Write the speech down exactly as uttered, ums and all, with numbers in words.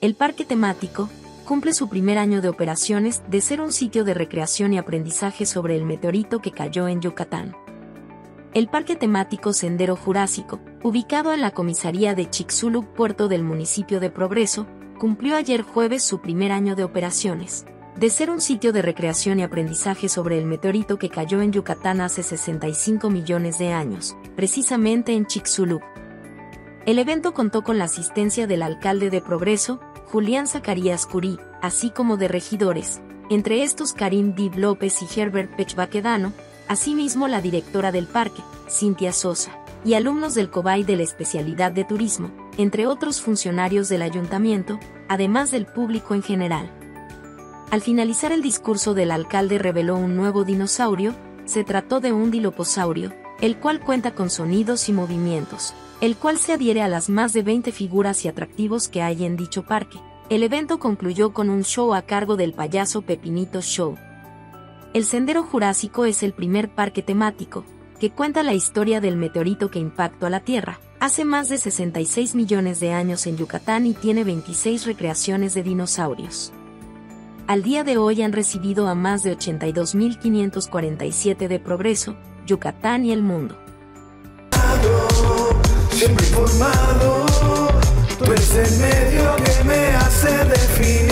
El parque temático cumple su primer año de operaciones de ser un sitio de recreación y aprendizaje sobre el meteorito que cayó en Yucatán. El Parque Temático Sendero Jurásico, ubicado en la comisaría de Chicxulub, puerto del municipio de Progreso, cumplió ayer jueves su primer año de operaciones, de ser un sitio de recreación y aprendizaje sobre el meteorito que cayó en Yucatán hace sesenta y cinco millones de años, precisamente en Chicxulub. El evento contó con la asistencia del alcalde de Progreso, Julián Zacarías Curí, así como de regidores, entre estos Karim Dib López y Herbert Pech Baquedano, asimismo la directora del parque, Cintia Sosa, y alumnos del COBAI de la especialidad de turismo, entre otros funcionarios del ayuntamiento, además del público en general. Al finalizar el discurso del alcalde reveló un nuevo dinosaurio, se trató de un diloposaurio, el cual cuenta con sonidos y movimientos, el cual se adhiere a las más de veinte figuras y atractivos que hay en dicho parque. El evento concluyó con un show a cargo del payaso Pepinito Show. El Sendero Jurásico es el primer parque temático que cuenta la historia del meteorito que impactó a la Tierra hace más de sesenta y seis millones de años en Yucatán y tiene veintiséis recreaciones de dinosaurios. Al día de hoy han recibido a más de ochenta y dos mil quinientos cuarenta y siete de Progreso, Yucatán y el mundo. Siempre informado, tú eres el medio que me hace definir.